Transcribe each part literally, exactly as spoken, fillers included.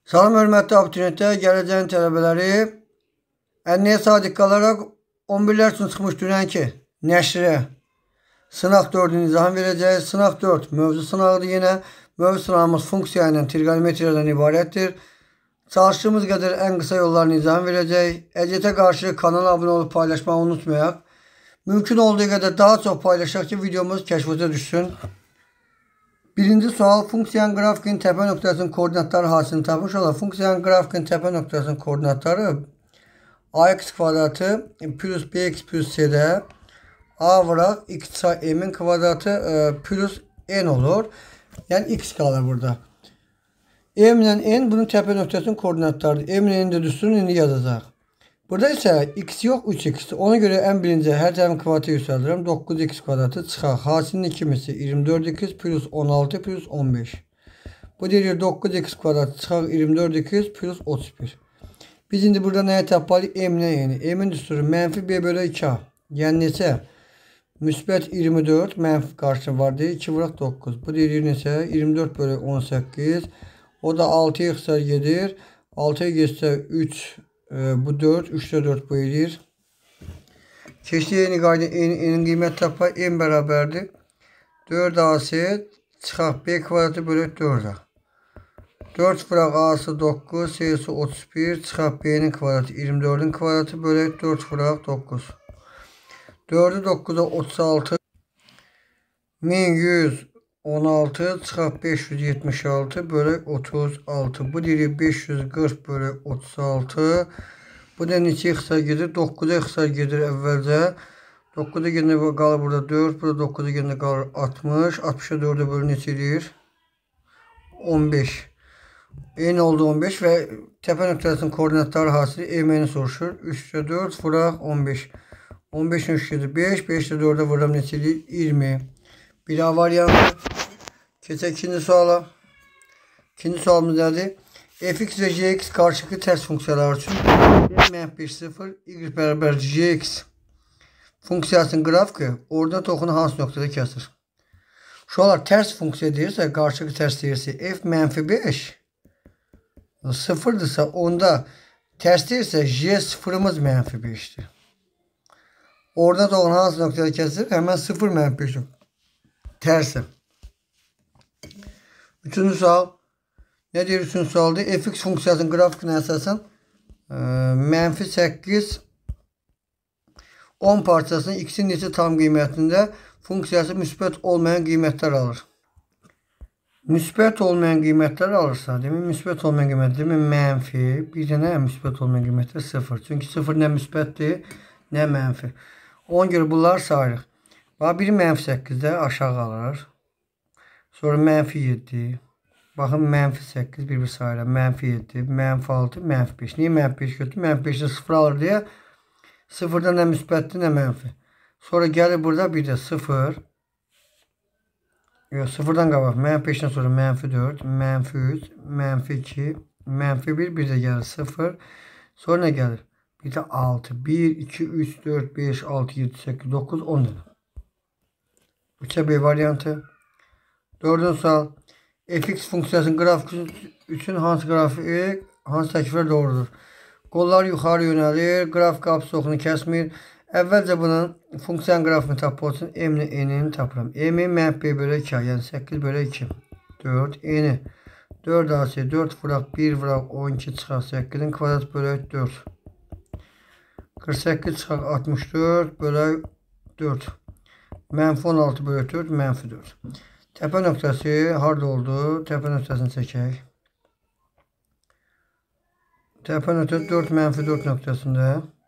Salam hörmətli abituriyentlər, gələcəyin tələbələri. Ənniyə sadiq qalaraq on birlər üçün çıxmış dünənki nəşrə sınaq dördünü izahını verəcəyik. Sınaq dörd mövzu sınağıdır yenə. Mövzu sınağımız funksiya ilə trigonometriyadan ibarətdir. Çalışdığımız qədər ən qısa yollarını izahını verəcəyik. Əziyyətə qarşı kanala abunə olub paylaşmağı unutmayaq. Mümkün olduğu qədər daha çox paylaşaq ki, videomuz kəşfata düşsün. Birinci sual, funksiyanın qrafikin təpə nöqtəsinin koordinatları hasilini tapmış olar. Funksiyanın qrafikin təpə nöqtəsinin koordinatları ax kvadratı plus bx plus c'də a vuraq x çay m'in kvadratı plus n olur. Yəni x qalır burada. M ilə n bunun təpə nöqtəsinin koordinatlarıdır. M ilə n də düşsün, indi yazacaq. Burada isə x yox, üç x. Ona görə ən birinci hər tərəfin kvadratı yüksəldirəm. doqquz x kvadratı çıxaq. Hasilinin ikimisi iyirmi dörd x plus on altı plus on beş. Bu deyir doqquz x kvadratı çıxaq iyirmi dörd x plus otuz bir. Biz indi burada nəyə tapmalıyıq? M ilə n. M'in düsturu mənfi b bölü iki a. Yəni neçə? Müsbət iyirmi dörd mənfi qarşısında var deyir. iki vuraq doqquz. Bu deyir neçə? iyirmi dörd bölü on səkkiz. O da altıya xısar gedir. altıya geçsə üç. Bu dört. üçte dört bu edir. Keçdi yeni qayda n'in qiymət tapaq. M bərabərdir. dörd a c çıxaq b kvadratı bölü dörd a. dörd vuraq a'sı doqquz. C'si otuz bir. Çıxaq b'nin kvadratı iyirmi dördün kvadratı bölü dörd vuraq doqquz. dördü doqquza otuz altı. min yüz on altı çıxaq beş yüz yetmiş altı bölü otuz altı. Bu deyir beş yüz qırx bölü otuz altı. Bu da neçəyə xısar gedir? doqquza xısar gedir əvvəlcə. doqquza gedir qalır burada dörd. Burada doqquza gedir qalır altmış. altmışa dördə bölü neçə edir? on beş. N oldu on beş və təpə nöqtəsinin koordinatları hasili m'ni soruşur. üçte dörd vuraq on beş. on beşin üç gedir beş. beşdə dördə vururam neçə edir? iyirmi. Bir A variantı. Keçək ikinci suala. İkinci sualımız nədir? Fx və gx qarşılıqlı tərs funksiyalar üçün mənfi beş sıfır y bərabər gx funksiyasının qrafiki orada toxunu hansı nöqtədə kəsir? Şuralar tərs funksiya deyirsə, qarşılıqlı tərs deyirsə f mənfi beş sıfırdırsa, onda tərs deyirsə j sıfırımız mənfi beşdir. Orada toxunu hansı nöqtədə kəsir? Həmən sıfır mənfi beş tərsi. Üçüncü sual. Ne deyir üçüncü sualda? Fx funksiyasının qrafikinə əsasən mənfi səkkiz on parçasının x'in neçə tam qiymətində funksiyası müsbət olmayan qiymətlər alır. Müsbət olmayan qiymətlər alırsa, demək müsbət olmayan qiymətlər, demək mənfi, bir dənə müsbət olmayan qiymətlər sıfır. Çünki sıfır nə müsbətdir, nə mənfi. Ona görə bunlar sayırıq. Bax, biri mənfi səkkizdə aşağı alır. Sonra mənfi yeddi. Baxın, mənfi səkkiz bir-bir sayıram. Mənfi yeddi, mənfi altı, mənfi beş. Niyə mənfi beş götür? Mənfi beşdə sıfır alır deyə. Sıfırda nə müsbətdir, nə mənfi. Sonra gəlir burada bir də sıfır. Yox, sıfırdan qabaq. Mənfi beşdən sonra mənfi dörd, mənfi üç, mənfi iki, mənfi bir, bir də gəlir sıfır. Sonra nə gəlir? Bir də altı. bir, iki, üç, dörd, beş, altı, yeddi, səkkiz, doqquz, on. üçə B variantı. Dördüncü sual. Fx funksiyasının qrafiki üçün hansı qrafik, hansı təkiflər doğrudur? Qollar yuxarı yönəlir, qrafik apı soxunu kəsmir. Əvvəlcə bunun funksiyanın qrafikini tapmaq üçün m ilə n'ini tapıram. M-i mənfi b bölü iki, yəni səkkiz bölü iki. dörd, n-i dörd a c, dörd vuraq bir vuraq on iki çıxaq səkkizin kvadrat bölü dörd. qırx səkkiz çıxaq altmış dörd bölü dörd. Mənfi on altı bölü dörd, mənfi dörd. Təpə nöqtəsi harada oldu? Təpə nöqtəsini çəkək. Təpə nöqtəsi dörd mənfi dörd nöqtəsində.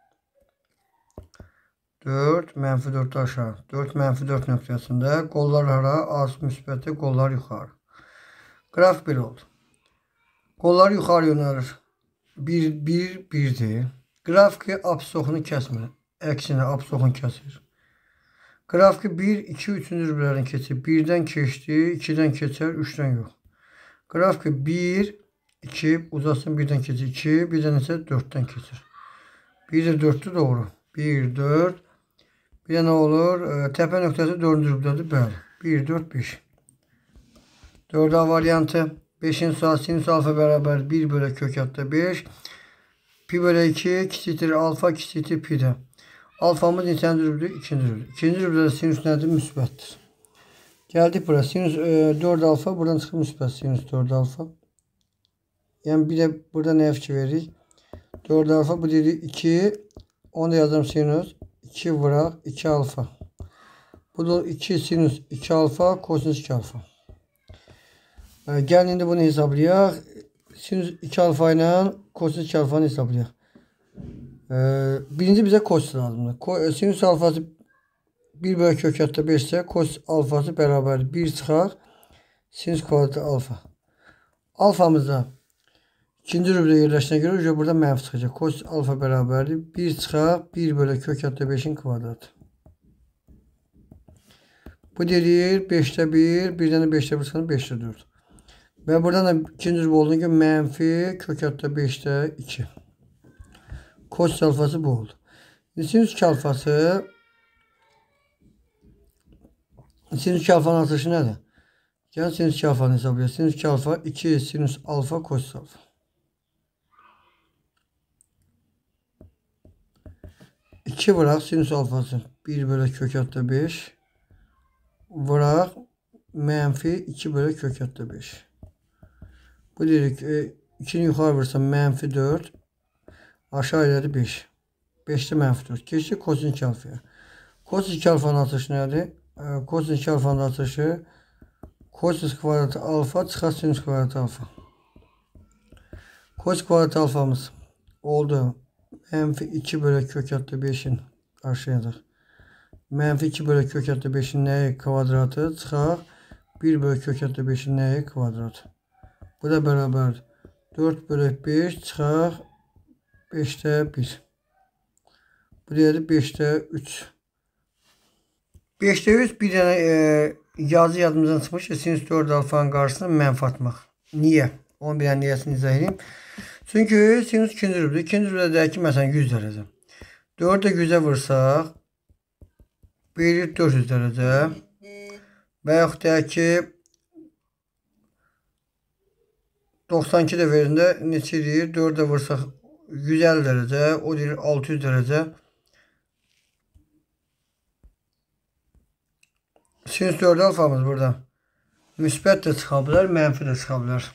dörd mənfi dörd aşağı. dörd mənfi dörd nöqtəsində. Qollar hara? Az müsbətdə, qollar yuxarı. Qrafik bir oldu. Qollar yuxarı yönəlir. bir, bir, birdir. Qrafiki apı soxunu kəsmir. Əksinə apı soxunu kəsir. Qrafiki bir, iki, üçüncü rüblərini keçir. birdən keçdi, ikidən keçər, üçdən yox. Qrafiki bir, iki, uzatsın, birdən keçir, iki, birdən isə dörddən keçir. bir də dörddür, doğru. bir, dörd. Bir də nə olur? Təpə nöqtəsi dördüncü rüblədir, bəli. bir, dörd, beş. dörd A variantı. beşin sual sinüs alfa beraber bir bölü kök hatta beş. Pi bölü iki kiçiktir alfa kiçiktir pi'de. Alfamız neçənci rübdür? ikinci rübdür. ikinci rübdə sinüs nədir? Müsbətdir. Geldik buraya. Sinüs e, dört alfa. Buradan çıxır müsbət sinüs dört alfa. Yani bir de burada nə fikir veririk? dört alfa bu dedi iki. Onu da yazalım sinüs. iki vuraq iki alfa. Bu da iki sinüs iki alfa kosinüs iki alfa. E, gəlin indi bunu hesablayaq. Sinüs iki alfa ile kosinüs iki alfanı hesablayaq. E, birinci bize kosinüs lazımdır. Ko sinüs alfası bir bölü kök hatta beş ise kosinüs alfası beraber bir çıxar. Sinüs kvadratı alfa. Alfamızda ikinci rübdə yerləşinə görə burada mənfi çıxacaq. Kosinüs alfa bərabərdir. bir çıxar. bir bölü kök hatta beşin kvadratı. Bu deyir beşte bir. birdən də beşte bir çıxar. beşte dört. Ve buradan da ikinci rübdə olduğuna görə mənfi kök hatta beşte iki. Kosinüs alfası bu oldu. Sinüs iki alfası Sinüs iki alfanın atışı nədir? Gəlin sinüs iki alfanı hesablayaq. Sinüs iki alfa iki sinüs alfa kosinüs alfa. iki vuraq sinüs alfası bir bölü kök hatta beş. Vuraq mənfi iki bölü kök hatta beş. Bu dedik ikini yuxarı vursam mənfi dört. Aşağı elədi beş. beşte mənfi dört. Keçdik kosinüs iki alfaya. Kosinüs iki alfanın atışı nədir? Kosinüs iki alfanın atışı kosinüs kvadratı alfa çıxar sinüs kvadratı alfa. Kosinüs kvadratı alfamız oldu. Mənfi iki bölü kök hatta beşin aşağıdır. Mənfi iki bölü kök hatta beşin nəyi kvadratı çıxar. bir bölü kök hatta beşin nəyi kvadratı. Bu da beraber dört bölü beş çıxar. beşte bir. Bu deyədir beşte üç. beşte üç bir dənə e, yazı yadımızdan çıxmış ki, sinüs dört alfanın qarşısına mənfi atmaq. Niyə? Onun bir dənə niyəsini izah edeyim. Çünki sinüs ikinci rübdür. İkinci rübdə deyək ki, məsələn yüz dərəcə. dördü yüzə vursaq verir dörd yüz dərəcə. Və yaxud deyək ki doxsan iki də verində neçə deyir? dördə vursaq yüz əlli dərəcə. O deyir altı yüz dərəcə. Sinüs dört alfamız burada müsbət də çıxa bilər, mənfi də çıxa bilər.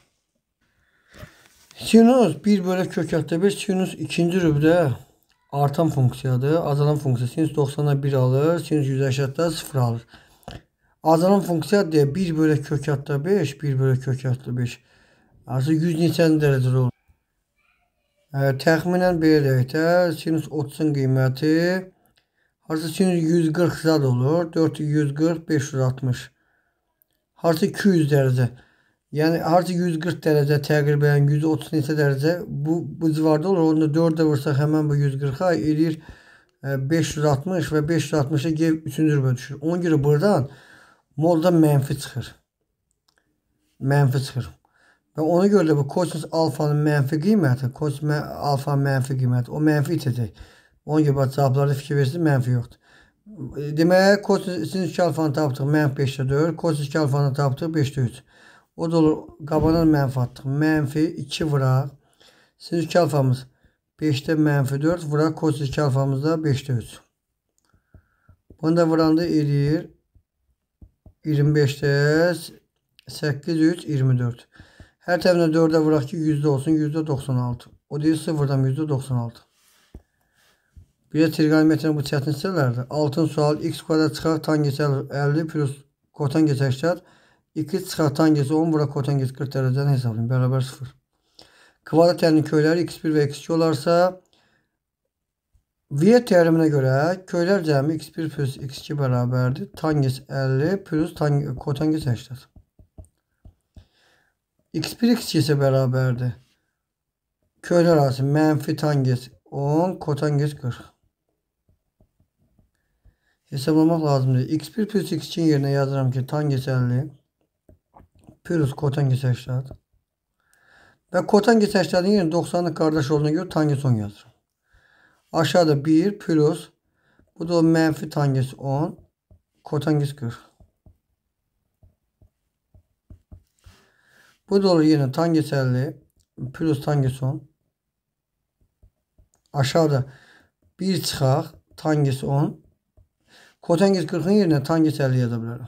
Sinüs bir bölü kök hatta beş sinüs ikinci rübdə artan funksiyadır. Azalan funksiya sinüs doxsana bir alır, sinüs yüz əşyatda sıfır alır. Azalan funksiya deyə bir bölü kök hatta beş, bir bölü kök hatta beş. Aslında yüz neçənci dərəcədə olur. E, təxminən belə deyək də sinüs otuzun qiyməti harca sinüs yüz qırx zad olur. dörd yüz qırx beş yüz altmış. Harca iki yüz dərəcə. Yəni harca yüz qırx dərəcə təqribən yüz otuz neçə dərəcə bu bu civarda olur. Onu da dördə vursaq həmən bu yüz qırxa eləyir beş yüz altmış və beş yüz altmışa G üçüncü rübə düşür. Ona görə buradan molda mənfi çıxır. Mənfi çıxır. Və ona görə də bu kosinüs alfanın mənfi qiyməti, kosinüs alfanın mənfi qiyməti, o mənfi itəcək. Ona görə bax cavablarda fikir versiniz, mənfi yoxdur. Demək, kosinüs iki alfanı tapdıq, mənfi beşdə dörd, kosinüs iki alfanı tapdıq, beşdə üç. O da olur, qabanan mənfi atdıq, mənfi iki vuraq. Sinüs iki alfamız beşdə mənfi dörd, vuraq kosinüs iki alfamızda beşdə üç. Bunu da vuranda eləyir iyirmi beşdə səkkiz üç iyirmi dörd. Hər tərəfinə dördə vuraq ki, yüzdə olsun, yüzdə doxsan altı. O deyir sıfırdan yüzdə doxsan altı. Bir də trigonometrinin bu çətin hissələrdir. Altın sual x kvadrat çıxar tangent əlli plus kotangent səksən. iki çıxar tangent on vuraq kotangent qırx dərəcəni hesablayın. Bərabər sıfır. Kvadrat əlinin köyləri x bir və x iki olarsa Viet teoreminə görə köylər cəmi x bir plus x iki bərabərdir. Tangent əlli plus kotangent səksən. x bir x iki isə bərabərdir. Köylər arası mənfi tangent on, kotangent qırx. Hesablamaq lazımdır. x bir plus x ikinin yerinə yazıram ki, tangent əlli plus kotangent səksən. Və kotangent səksanın yerinə doxsanın qardaş olduğuna görə tangent on yazıram. Aşağıda bir plus, bu da mənfi tangent on, kotangent qırx. Bu da olur yine tangents elli plus tangents on. Aşağıda bir çıxaq tangents on. Kotangents qırxın yerinə tangents elli yaza bilərəm.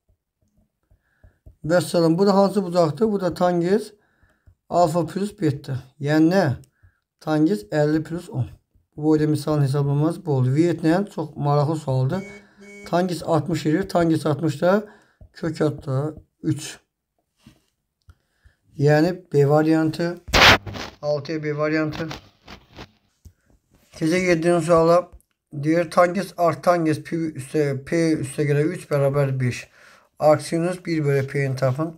Vəssalam. Bu da hansı bucaqdır? Bu da tangents alfa plus beta. Yəni nə? Tangents elli plus on. Bu boyda misalın hesablaması bu oldu. Vietnam çox maraqlı sualdır. Tangents altmış verir. Tangents altmış da kök altı üç. Yəni B variantı. altıya B variantı. Gece yedinci suala deyir tangents art tangents P üstə, P üstə görə üç bərabər beş. Arcsinus bir bölü P'ni tapın.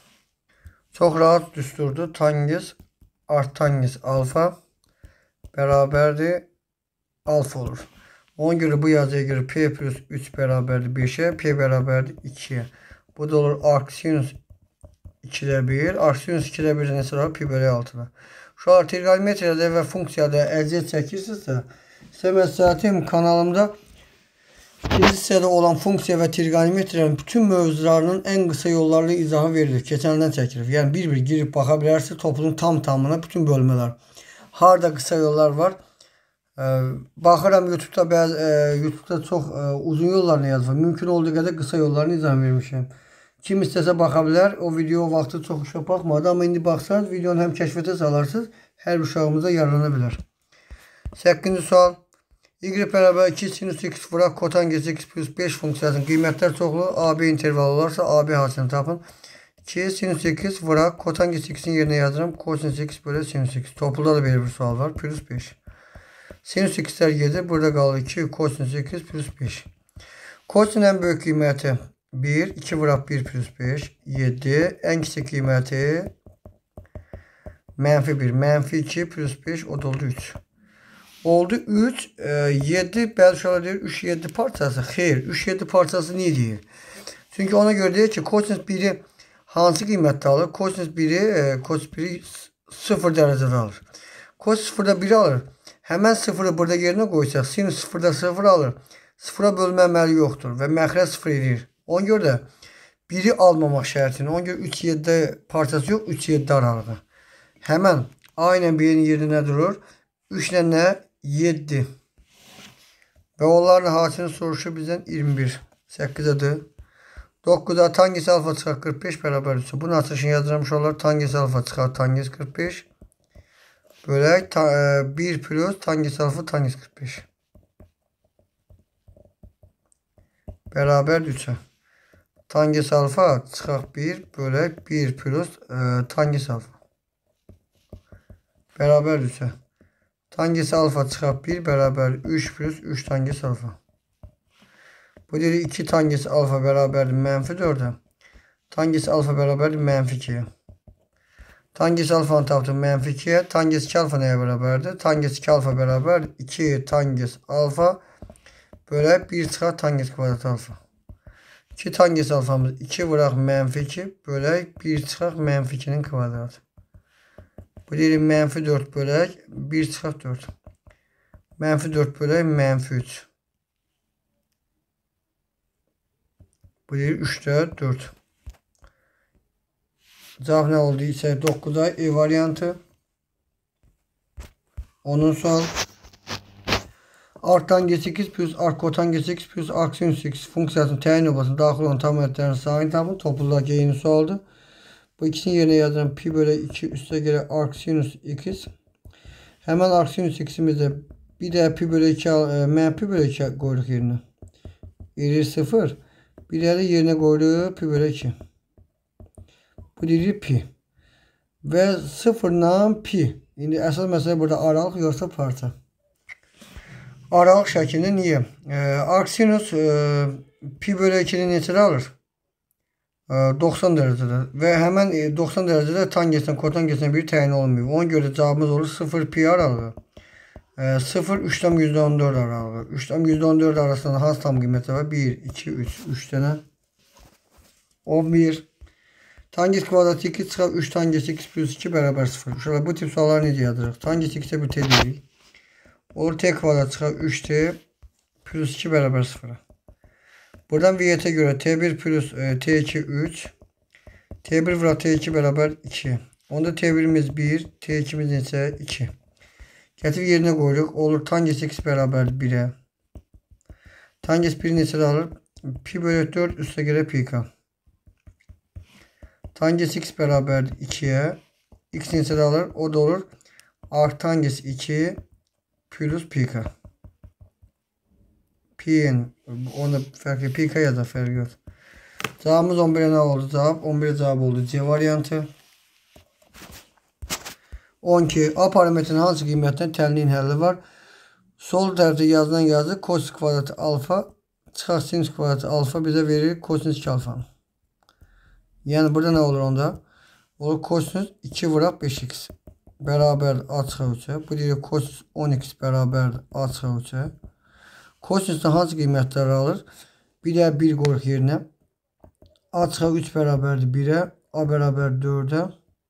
Çox rahat düsturdur. Tangents art tangents alfa bərabərdir alfa olur. Ona göre bu yazıya göre P plus üç bərabərdir beşe. P bərabərdir ikiye. Bu da olur arcsinus ikidə bir. Arcsinus ikidə bir neçə var? Pi bölü altıda. Şu an trigonometriyada və funksiyada əziyyət çəkirsinizsə, sizə məsləhətim kanalımda ikinci hissədə olan funksiya və trigonometriyanın bütün mövzularının ən qısa yollarını izahı verilir. Keçəndən çəkilir. Yəni bir-bir girib baxa bilərsiniz topluluğun tam-tamına bütün bölmələr. Harada qısa yollar var. Baxıram YouTube'da bəzi YouTube'da çox uzun yollarını yazılır. Mümkün olduğu qədər qısa yollarını izah vermişəm. Kim istəsə baxa bilər. O video vaxtı çox uşaq baxmadı. Amma indi baxsanız videonu həm kəşfətə salarsınız. Hər bir uşağımıza yararlana bilər. səkkizinci sual. Y bərabər iki sinus x vuraq kotangents x plus beş funksiyasının qiymətlər çoxluğu A B intervalı olarsa A B hadisini tapın. iki sinus x vuraq kotangents x'in yerinə yazıram. Kosinus x bölü sinus x. Topluda da belə bir sual var. Plus beş. Sinus x'lər gedir. Burada qalır iki kosinus x plus beş. Kosin ən böyük qiyməti bir. iki vuraq bir plus beş. yedi. Ən kiçik qiyməti mənfi bir. Mənfi iki plus beş. O da oldu üç. Oldu üç. yedi. Bəzi uşaqlar deyir üç yedi parçası. Xeyr. üç yedi parçası niye deyir? Çünki ona görə deyir ki kosinus biri hansı qiymətdə alır? Kosinus biri kosinus biri sıfır dərəcədə alır. Kosinus sıfırda biri alır. Həmən sıfırı burada yerinə qoysaq sinus sıfırda sıfır alır. Sıfıra bölmə əməli yoxdur və məxrəc sıfır edir. Ona görə də biri almamaq şərtini. Ona görə üç yedi parçası yox, üç yedi aralığı. Həmən A ilə B'nin yerinə nə durur? üç ilə nə? yedi. Və onların hadisini soruşur bizdən iyirmi bir. səkkizədir. dokuzda tangents alfa çıxar qırx beş bərabərdir. Bunun açılışını yazıram uşaqlar. Tangents alfa çıxar tangents qırx beş. Bölək bir plus tangents alfa tangents qırx beş. Bərabərdir üçə. Tangents alfa çıxaq bir bölək bir plus e, tangents alfa. Bərabərdir üçə. Tangents alfa çıxaq bir bərabər üç plus üç tangents alfa. Bu deyir iki tangents alfa bərabərdir mənfi dördə. Tangents alfa bərabərdir mənfi ikiyə. Tangents alfanı tapdım mənfi ikiyə. Tangents iki alfa nəyə bərabərdir? Tangents iki alfa bərabər iki tangents alfa bölək bir çıxar tangents kvadrat alfa. iki tangents alfamız iki vuraq mənfi iki bölək bir çıxaq mənfi ikinin kvadratı. Bu deyir mənfi dörd bölək bir çıxaq dörd. Mənfi dörd bölək mənfi üç. Bu deyir üçdə dörd. Cavab nə oldu isə doqquzda E variantı. Onun sual. Arc tangents x plus arc kotangents x plus arc sinus x funksiyasının təyin obasının daxil olan tam ədədlərin sayını tapın. Topluluğdakı yeni sualdır. Bu ikisinin yerinə yazıram. Pi bölü iki üstə görə arc sinus x. Həmən arc sinus x'imizdə bir də pi bölü iki mən pi bölü iki qoyuruq yerinə. Erir sıfır. Bir də yerinə qoyuruq pi bölü iki. Bu deyir pi. Və sıfırla pi. İndi əsas məsələ burada aralıq yoxsa parça. Aralıq şəklində niyə? E, arc sinus e, pi bölü ikini neçədə alır? E, doxsan dərəcədə. Və həmən e, doxsan dərəcədə tangensdən kotangensdən biri təyin olmuyor. Ona görə cavabımız olur sıfır pi aralığı. E, sıfır üçdən yüzdə on dörd aralığı. üçdən yüzdə on dörd arasında hansı tam qiymətlər var? bir, iki, üç. üç dənə. on bir. Tangents kvadrat iki çıxar üç tangents x plus iki bərabər sıfır. Uşaqlar bu tip sualları necə yazırıq? Tangents x'ə bir t deyirik. Olur t kvadrat çıxar üç t plus iki bərabər sıfıra. Buradan viyyətə görə t bir plus e, t iki üç. T bir vura T iki beraber iki. Onda T birimiz bir, T ikimiz ise iki. Getir yerine koyduk. Olur tangents x beraber bir'e. Tangents bir neçə alır? Pi bölü dört üstə görə pi k. Tangents x beraber iki'ye. X neçə alır? O da olur artı tangents iki plus pi k. Pi'nin onu farklı pi k ya da farkı yok. Cevabımız on bir'e ne oldu? Cevap on bir cevap oldu. C variantı. on iki. A parametrenin hansı qiymətindən tənliyin həlli var? Sol tərəfdə yazılan yazı kosinus kvadratı alfa çıxar sinüs kvadratı alfa bize verir kosinus iki alfa. Yani burada ne olur onda? Olur kosinus iki vuraq beş x beraber a çıxar üç'e. Bu deyir kosinus on x beraber a çıxar üç'e. Kosinusdan hansı qiymətləri alır? Bir də bir qoyuq yerinə. A çıxar üç beraberdir bir'e. A beraber dört'e.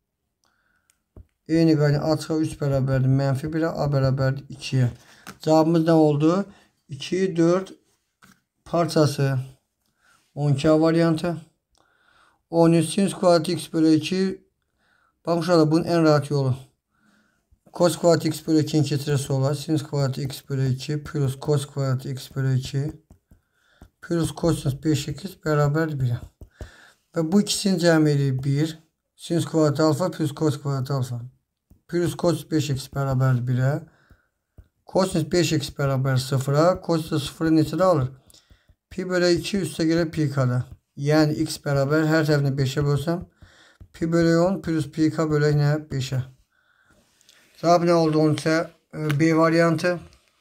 Eyni qaynı a çıxar üç beraberdir mənfi bir'e. A beraberdir iki'ye. Cevabımız ne oldu? iki, dört parçası. on iki A variantı. on üç sinüs kvadratı x bölü iki. Bakın şurada bunun en rahat yolu. Cos kvadratı x bölü iki'nin keçirəsi olar. Sinüs kvadratı x bölü iki plus cos kvadratı x bölü iki plus kosinüs beş x beraber bir'e. Ve bu ikisinin cəmiliyi bir. Sinüs kvadratı alfa plus cos kvadratı alfa. Plus cos beş x beraber bir'e. Kosinüs beş x beraber sıfıra. Kosinüs sıfırı neçədə alır? Pi bölü iki üstə görə pi k'da. Yani x beraber her tarafını beş'e bölsem pi bölü on plus pi k bölü ne? beş'e. Cevap ne oldu on üç'e? B variantı.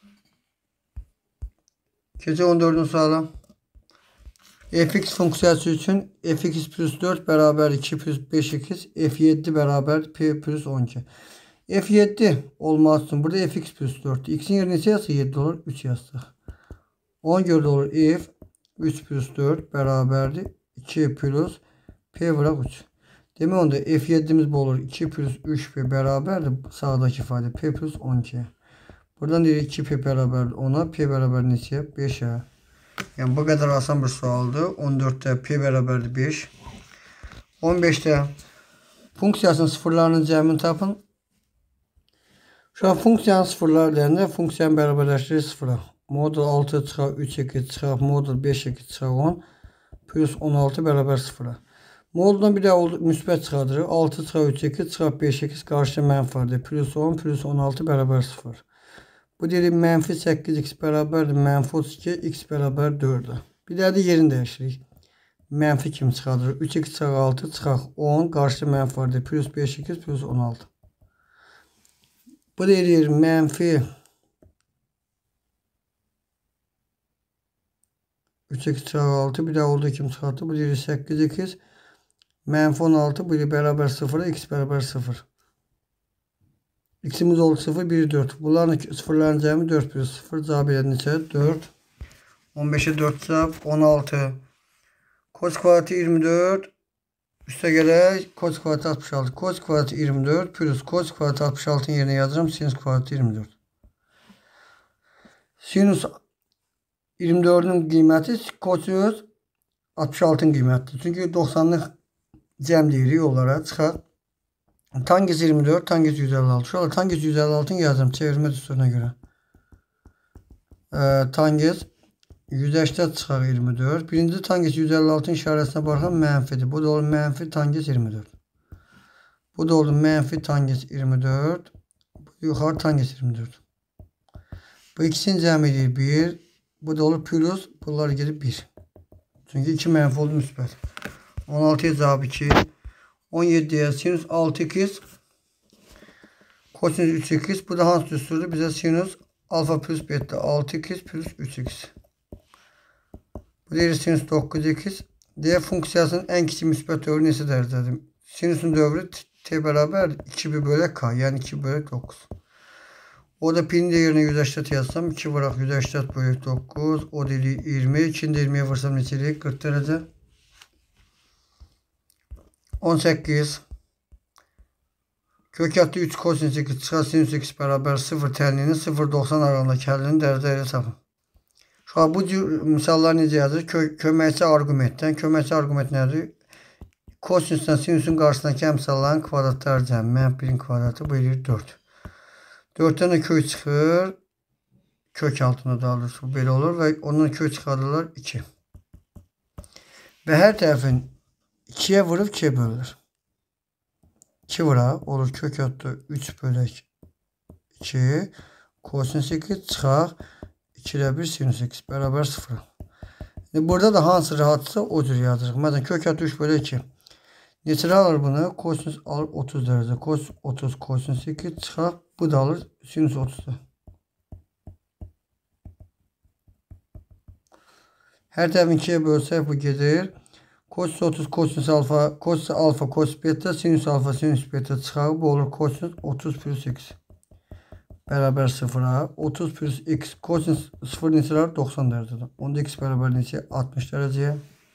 Gece on dördüncü sağlam. Fx fonksiyası için fx plus dört beraber iki plus beş x f yedi beraber p plus on iki. f yedi olmazsın. Burada fx plus dört. X'in yerine ise yazsa yedi olur. üç yazsak. on gördü olur. F üç plus dört beraberdi. iki plus p bırak üç. Demek onda f yedi'miz bu olur. iki plus üç p beraberdi. Sağdaki ifade p plus on iki. Buradan diyor iki p beraber ona p beraber neçe? beş'e. Yani bu kadar asan bir sualdı. on dört'te p beraberdi beş. on beş'te funksiyasının sıfırlarının cəmini tapın. Şu an funksiyanın sıfırlar derinde funksiyon beraberleştirir sıfıra. Modul altı çıxar üç iki çıxar modul beş iki çıxar on plus on altı beraber sıfıra. Moduldan bir de oldu müsbət çıxardırır. altı çıxar üç iki çıxar beş iki karşı mənfi vardır. Plus on plus on altı beraber sıfır. Bu deyir mənfi səkkiz x beraberdir. Mənfi otuz iki x beraber dört'e. Bir də də yerini dəyişirik. Mənfi kimi çıxardırır. üç x çıxar altı çıxar on karşı mənfi vardır. Plus beş iki plus on altı. Bu deyir mənfi üç x çıxar altı bir də oldu kim çıxartdı. Bu deyir səkkiz x mənfi on altı bu deyir beraber sıfıra x beraber sıfır. X'imiz oldu sıfır, bir, dört. Bunların sıfırların cəmi dört plus sıfır. Cevap elə neçə? dört. on beş'e dört cevap. on altı. Cos kvadratı yirmi dört. Üste gələ cos kvadratı altmış altı. Cos kvadratı yirmi dört plus cos kvadratı altmış altı'nın yerine yazıram. Sinüs kvadratı yirmi dört. Sinüs yirmi dört'ün qiyməti kosinüs altmış altı'nın qiymətidir. Çünki doksanlıq cəm deyirik onlara çıxar. Tangents yirmi dört, tangents yüz elli altı. Şu an tangents yüz elli altı'nı yazdım çevirme düsturuna göre. Ee, tangents yüz səksən çıxar yirmi dört. Birinci tangents yüz elli altı'nın işarəsinə baxan mənfidir. Bu da olur mənfi tangents yirmi dört. Bu da oldu mənfi tangents yirmi dört. Yuxarı tangents yirmi dört. Bu ikisinin cəmiliyi bir. Bu da olur plus. Bunlar gelip bir. Çünkü iki mənfi oldu müsbət. on altı'ya cevap iki. on yedi'ye sinüs altı x kosinüs üç x. Bu da hansı düsturdu? Bize sinüs alfa plus beta altı x plus üç x. Bu deyir sinüs dokuz x. Diye funksiyasının en kiçik müsbət dövrü nesi dərəcə dedim. Sinüsün dövrü t beraber iki bölü k. Yani iki bölü dokuz. O da pi'nin yerine yüz səksən yazsam iki vuraq yüz səksən bölü dokuz. O deyir yirmi. ikinin yirmi'ye vursam neçəlik? qırx derece. on sekiz. Kök altı üç kosinüs iki çıxar sinüs x beraber sıfır tənliyinin sıfır doksan aralığındakı həllinin dərəcələri tapın. Şu an bu misallar necə yazır? Kö köməkçi arqumentdən. Köməkçi arqument nədir? Kosinüsdən sinüsün qarşısındakı əmsalların kvadratları cəmi. Mənfi birin kvadratı bu edir dörd. dörddən də kök çıxır. Kök altında daha doğrusu belə olur və ondan kök çıxarırlar iki. Və hər tərəfin ikiyə vurub ikiyə bölünür. iki vura olur kök altı üç bölək iki. Kosinüs iki çıxaq. ikidə bir sinüs x bərabər sıfır. Burada da hansı rahatsa o cür yazırıq. Məsələn kök altı üç bölək iki. Neçə alır bunu? Kosinüs alır otuz dərəcə. Kosinüs otuz, kosinüs iki çıxaq. Bu da alır sinüs otuzda. Hər tərəfin ikiyə bölsək bu gedir. Kosinüs otuz, kosinüs alfa, kosinüs alfa, kosinüs beta, sinüs alfa, sinüs beta çıxaq. Bu olur kosinüs otuz plus x bərabər sıfıra. otuz plus x, kosinüs sıfır neçələr? doxsan dərəcədə. Onda x bərabər neçə? altmış dərəcəyə.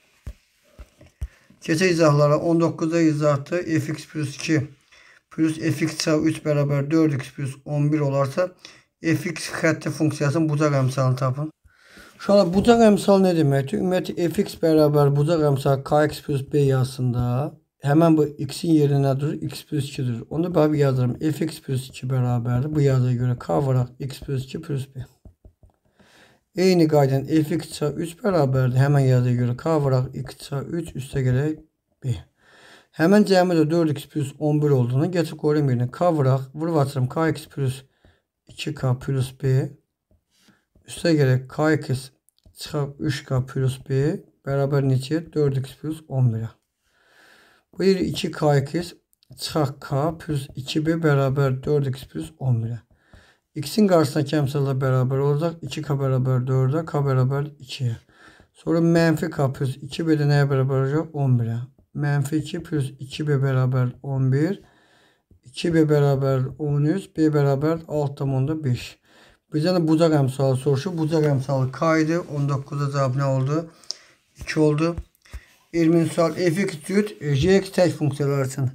Keçək izahlara. on doqquzda izahdır. Fx plus iki plus fx çıxaq üç bərabər dörd x plus on bir olarsa fx xətti funksiyasının bucaq əmsalını tapın. Şu an bucaq əmsal nə deməkdir? Ümumiyyətlə fx bərabər bucaq əmsal kx plus b yazısında həmən bu x'in yerinə durur, x plus iki durur. Onu da bir yazırım. Fx plus iki bərabərdir. Bu yazıya görə k vuraq x plus iki plus b. Eyni qaydan fx çıxaq üç bərabərdir. Həmən yazıya görə k vuraq x çıxaq üç üstə gələk b. Həmən cəmi də dörd x plus on bir olduğunu gətirib qoyuram yerinə. K vuraq, vurub açırım kx plus iki k plus b. Üstə gələk kx çıxaq üç k plus b bərabər neçə? dörd x plus on bir. Bu yer iki kx çıxaq k plus iki b bərabər dörd x plus on bir. X'in qarşısındakı əmsallar bərabər olacaq. iki k bərabər dördə, k bərabər ikiyə. Sonra mənfi k plus iki b də nəyə bərabər olacaq? on birə. Mənfi iki plus iki b bərabər on bir. iki b bərabər on üç, b bərabər altı tam beş. Bizdən də bucaq əmsalı soruşur. Bucaq əmsalı k idi. on doqquzda cavab nə oldu? iki oldu. iyirminci sual. Fx cüt, gx tək funksiyalar üçün.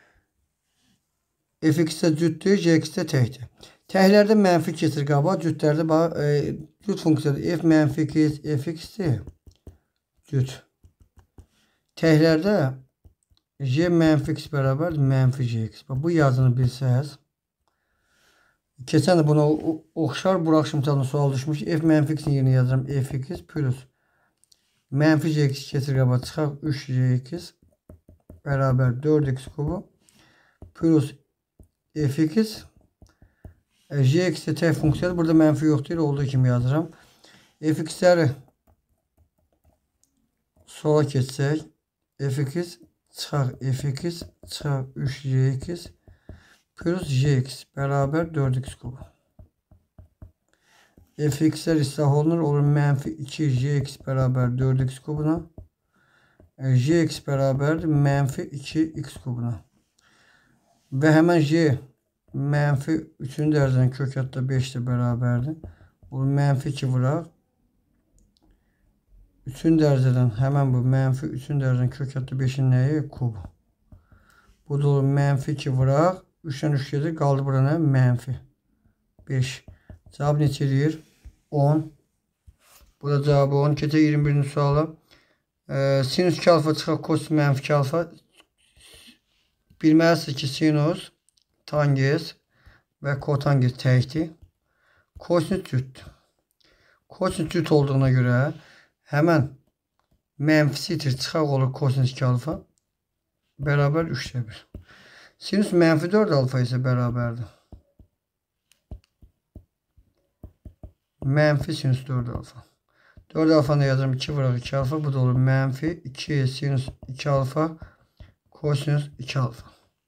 Fx-də cütdür, gx-də təkdir. Təklərdə mənfi keçir qaba, cütlərdə e, cüt funksiyadır. F mənfi x, fx-dir. Cüt. Təklərdə g mənfi x bərabər mənfi gx. Bu yazını bilsəz. Keçən də buna oxşar Buraq Şimtal'ın sual düşmüş. F mənfi x'in yerinə yazıram. Fx plus mənfi gx keçir qaba çıxaq üç gx bərabər dörd x kubu plus fx gx də tək funksiyadır. Burada mənfi yoxdur. Olduğu kimi yazıram. Fx'ləri sola keçsək fx çıxaq fx çıxaq üç gx plus gx bərabər dörd x kubu. Fx'lər islah olunur. Olur mənfi iki gx bərabər dörd x kubuna. Gx bərabər mənfi iki x kubuna. Və həmən g mənfi üçün dərəcənin kök altı beş də bərabərdir. Olur mənfi iki vuraq. üçün dərəcədən həmən bu mənfi üçün dərəcənin kök altı beşin nəyi? Kubu. Bu da olur mənfi iki vuraq. üçdən üç gedir. Qaldı burana mənfi beş. Cavab neçə edir? on. Bu da cavabı on. Keçək iyirmi birinci suala. Ee, sinüs iki alfa çıxaq kosinüs mənfi iki alfa. Bilməlisiniz ki, sinüs, tangens və kotangens təkdir. Kosinüs cütdür. Kosinüs cüt olduğuna görə həmən mənfisi itir çıxaq olur kosinüs iki alfa bərabər üçdə bir. Sinüs mənfi dörd alfa isə bərabərdir. Mənfi sinüs dörd alfa. dörd alfanı yazıram. iki vuraq iki alfa. Bu da olur mənfi iki sinüs iki alfa kosinüs iki alfa.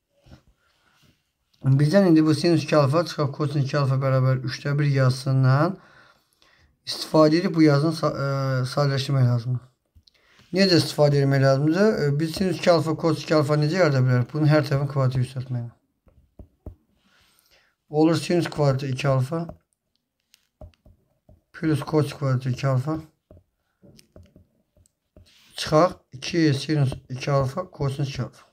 Bizdən indi bu sinüs iki alfa çıxaq kosinüs iki alfa bərabər üçdə bir yazısından istifadə edib bu yazını sadələşdirmək lazımdır. Necə istifadə etmək lazımdır? Biz sinüs iki alfa, kos iki alfa necə yarada bilərik? Bunun hər tərəfini kvadratı yüksəltməklə. Olur sinüs kvadratı iki alfa plus kos kvadratı iki alfa çıxaq iki sinüs iki alfa kosinüs iki alfa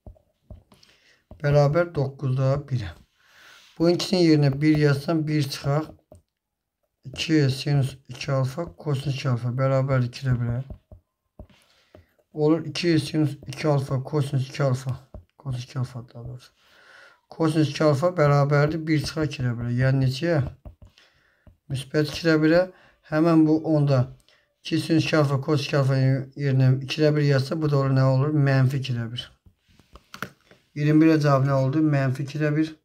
bərabər doqquzda birə. Bu ikisinin yerinə bir yazsam bir çıxaq iki sinüs iki alfa kosinüs iki alfa bərabər ikidə birə. Olur iki sinüs iki alfa kosinüs iki alfa. Kosinüs iki alfa daha doğrusu. Kosinüs iki alfa beraberdir bir çıxar ikiyə birə. Yəni neçəyə? Müsbət ikiyə birə. Həmən bu onda iki sinüs iki alfa kosinüs iki alfa yerinə ikiyə bir yazsa bu da olur nə olur? Mənfi ikiyə bir. iyirmi birə cavab nə oldu? Mənfi ikiyə bir.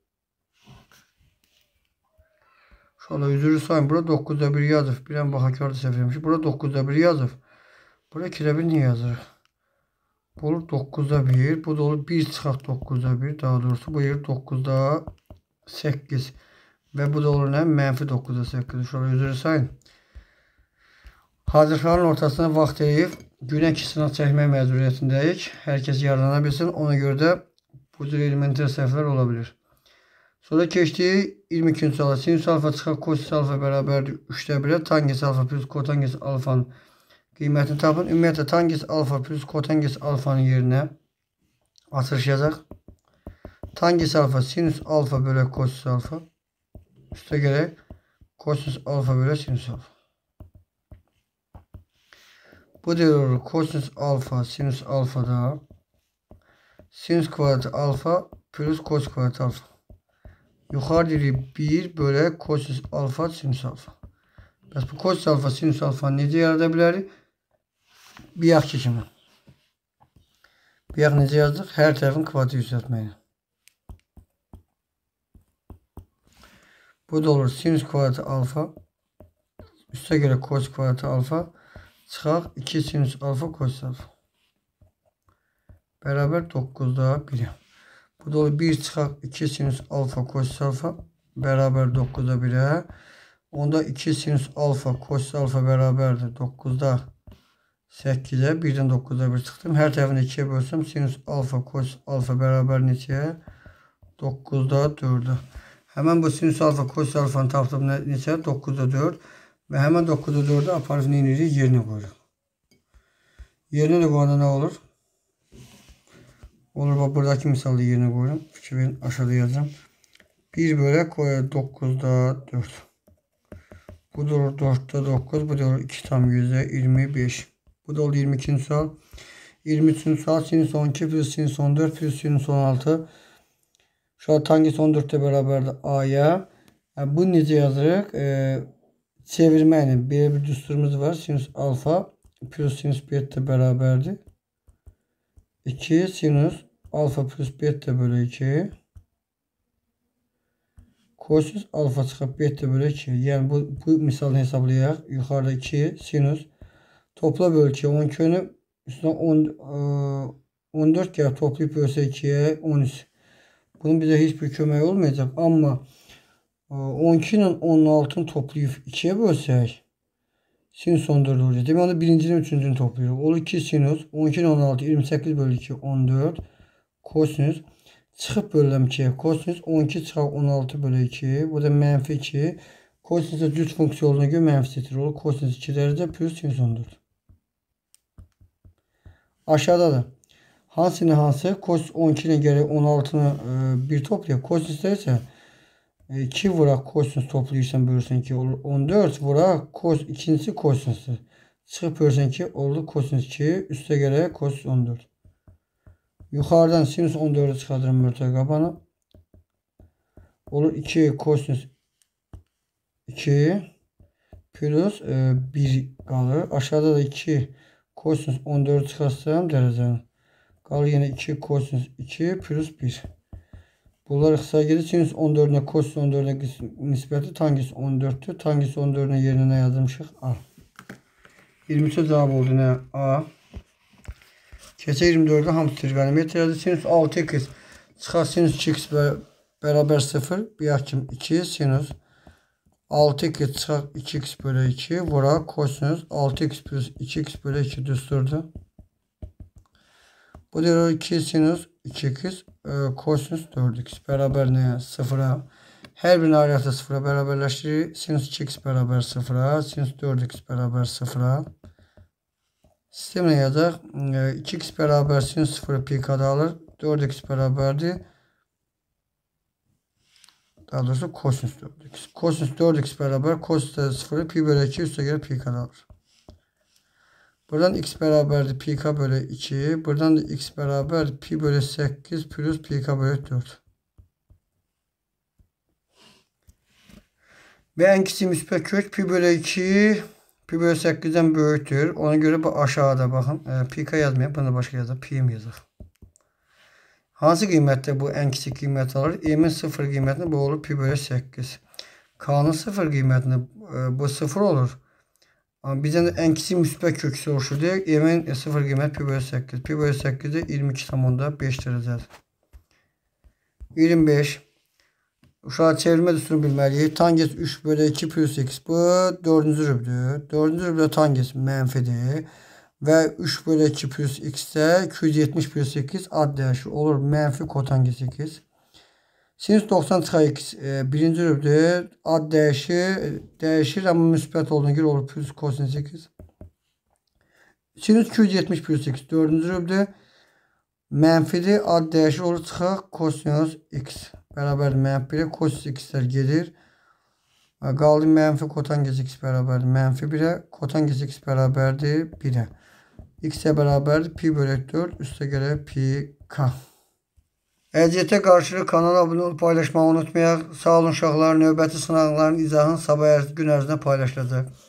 Şöyle üzürü sayın. Burada dokuzda bir yazıb. Bir an baxaq orada səhv etmişik. Burada dokuzda bir yazıb. Burada ikiyə bir niyə yazırıq? Bu olur dokuzda bir. Bu da olur bir çıxaq dokuzda bir. Daha doğrusu bu yer dokuzda səkkiz. Və bu da olur nə? Mənfi dokuzda səkkiz. Şöyle üzürü sayın. Hazırlıqların ortasına vaxt deyib günə iki sınaq çəkmək məcburiyyətindəyik. Hər kəs yararlana bilsin. Ona görə də bu cür elementar səhvlər ola bilir. Sonra keçdiyi iyirmi ikinci suala. Sinüs alfa çıxaq kosinüs alfa bərabərdir üçdə birə. Tangens alfa plus kotangens alfanın qiymətini tapın. Ümumiyyətlə tangens alfa plus kotangens alfanın yerinə açılış yazaq. Tangens alfa sinüs alfa bölü kosinüs alfa. Üstə gələk. Kosinüs alfa bölü sinüs alfa. Bu deyil olur. Kosinüs alfa sinüs alfada sinüs kvadratı alfa plus kos kvadratı alfa. Yuxarı deyirik bir bölü kosinüs alfa sinüs alfa. Bəs bu kosinüs alfa sinüs alfanı necə yarada bilərik? Biyaq ki kimi. Biyaq necə yazdıq? Hər tərəfin kvadratı yüksəltməklə. Bu da olur sinüs kvadratı alfa. Üstə görə kos kvadratı alfa. Çıxaq iki sinüs alfa kosinüs alfa. Bərabər doqquzda bir. Bu da olur bir çıxaq iki sinüs alfa kosinüs alfa. Bərabər doqquzda birə. Onda iki sinüs alfa kosinüs alfa bərabərdir. doqquzda səkkizə. birdən doqquzda bir çıxdım. Hər tərəfini ikiyə bölsəm sinüs alfa kosinüs alfa bərabər neçəyə? doqquzda dördə. Həmən bu sinüs alfa kosinüs alfanı tapdım neçə? doqquzda dörd. Və həmən doqquzda dördə aparıb nə edirik? Yerinə qoyuruq. Yerinə də qoyanda nə olur? Olur bak buradaki misalda yerine koyuyorum. Fikir verin aşağıda yazacağım. bir bölü koyuyor doqquzda dörd. Bu da olur dörddə doqquz. Bu da olur iki tam yüzde iyirmi beş. Bu da olur iyirmi ikinci sual. iyirmi üçüncü sual sinüs on iki plus sinüs on dörd plus sinüs on altı. Şu an tangents on dörddə bərabərdir A'ya. Yani bu necə yazırıq? Ee, çevirməklə belə bir düsturumuz var. Sinüs alfa plus sinüs beta bərabərdir. iki sinüs alfa plus beta bölü iki. Kosinüs alfa çıxıb beta bölü iki. Yəni bu, bu misalını hesablayaq. Yuxarıda iki sinüs. Topla bölü iki. on ikini üstüne on dörd gəlib toplayıb bölsə ikiyə on üç. Bunun bizə heç bir kömək olmayacaq. Amma on iki ilə on altını toplayıb ikiyə bölsək sinüs on dörd olacaq. Demək onu birincini üçüncünü toplayırıq. Olur iki sinüs on iki ilə on altı iyirmi səkkiz bölü iki on dörd. Kosinüs çıxıb bölürəm ikiyə. Kosinüs on iki çıxaq on altı bölü iki. Bu da mənfi iki. Kosinüsdə cüt funksiya olduğuna görə mənfi seçilir. Olur kosinüs iki dərəcə plus sinüs on dörd. Aşağıda da hansını hansı? Kosinüs on iki ilə gərək on altını e, bir toplayaq. Kosinüsdə isə iki vuraq kosinüs toplayırsan bölürsən iki olur on dörd vuraq kos ikincisi kosinüsdür. Çıxıb bölürsən iki oldu kosinüs iki üstə gələk kosinüs on dörd. Yuxarıdan sinüs on dördü çıxardıram ortaya qabana. Olur iki kosinüs iki plus e, bir qalır. Aşağıda da iki kosinüs on dördü çıxarsam dərəcəni. Qalır yenə iki kosinüs iki plus bir. Bunlar ixtisar gedir. Sinüs on dördünə kosinüs on dördünə nisbəti tangents on dörddür. Tangents on dördünə yerinə nə yazmışıq? A. iyirmi üçə cavab oldu nə? A. Keçə iyirmi dörddə hamısı trigonometriyadır. Sinüs altı x çıxar sinüs iki x bərabər sıfır. Biyaq kimi iki sinüs altı x çıxar iki x bölü iki vuraq kosinüs altı x plus iki x bölü iki düsturdur. Bu da iki sinüs iki x e, kosinüs dörd x bərabər nəyə? sıfıra. Hər birini ayrı sıfıra bərabərləşdirir. Sinüs iki x bərabər sıfıra. Sinüs dörd x bərabər sıfıra. Sistemlə yazacaq. E, iki x bərabər sinüs sıfırı pi kada alır. dörd x bərabərdir. Daha doğrusu kosinüs dörd x. Kosinüs dörd x bərabər kosinüs sıfırı pi bölü iki üstə görə pi kada alır. Buradan x bərabərdir pi k bölü iki. Buradan da x bərabərdir pi bölü səkkiz plus pi k bölü dörd. Ve en kiçik müsbət kök pi bölü iki pi bölü səkkizdən böyükdür. Ona göre bu aşağıda bakın. E, pi k yazmayaq. Bunu da başka yazaq. Pi mi yazaq? Hansı qiymətdə bu en kiçik qiymət alır? E'nin sıfır qiymətində bu olur pi bölü səkkiz. K'nın sıfır qiymətində e, bu sıfır olur. Ama bizden de en kiçik müsbət kök soruşur deyək. E'nin sıfır qiymət pi bölü səkkiz. Pi bölü səkkiz də iyirmi iki tam onda beş dərəcədir. iyirmi beş. Uşağı çevirme düsturunu bilməliyik. Tangent üç bölü iki plus x. Bu dördüncü rübdür. dördüncü rübdə tangent mənfidir. Və üç bölü iki plus x də iki yüz yetmiş plus sekiz ad dəyişir. Olur mənfi kotangent sekiz. Sinüs doxsan çıxar x e, birinci rübdür. Ad dəyişir. Dəyişir amma müsbət olduğuna görə olur plus kosinüs sekiz. Sinüs iki yüz yetmiş plus x dördüncü rübdür. Mənfidir. Ad dəyişir olur çıxar kosinüs x. Bərabərdir mənfi birə. Kosinüs x'lər gedir. Qaldı mənfi kotangent x bərabərdir mənfi birə. Kotangent x bərabərdir birə. X'ə bərabərdir pi bölü dörd. Üstə gələ pi k. Əziyyətə qarşı kanala abunə olub paylaşmağı unutmayaq. Sağ olun uşaqlar. Növbəti sınaqların izahını sabah gün ərzində paylaşılacaq.